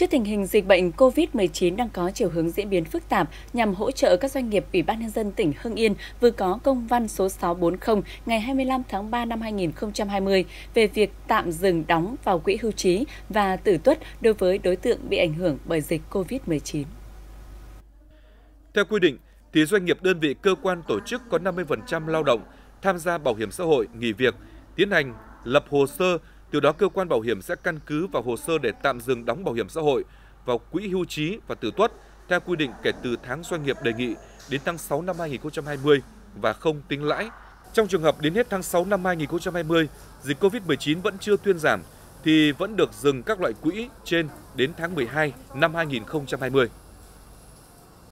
Trước tình hình dịch bệnh COVID-19 đang có chiều hướng diễn biến phức tạp, nhằm hỗ trợ các doanh nghiệp, Ủy ban Nhân dân tỉnh Hưng Yên vừa có công văn số 640 ngày 25 tháng 3 năm 2020 về việc tạm dừng đóng vào quỹ hưu trí và tử tuất đối với đối tượng bị ảnh hưởng bởi dịch COVID-19. Theo quy định, thì doanh nghiệp, đơn vị, cơ quan, tổ chức có 50% lao động tham gia bảo hiểm xã hội nghỉ việc, tiến hành lập hồ sơ, từ đó cơ quan bảo hiểm sẽ căn cứ vào hồ sơ để tạm dừng đóng bảo hiểm xã hội vào quỹ hưu trí và tử tuất theo quy định kể từ tháng doanh nghiệp đề nghị đến tháng 6 năm 2020 và không tính lãi. Trong trường hợp đến hết tháng 6 năm 2020, dịch COVID-19 vẫn chưa thuyên giảm thì vẫn được dừng các loại quỹ trên đến tháng 12 năm 2020.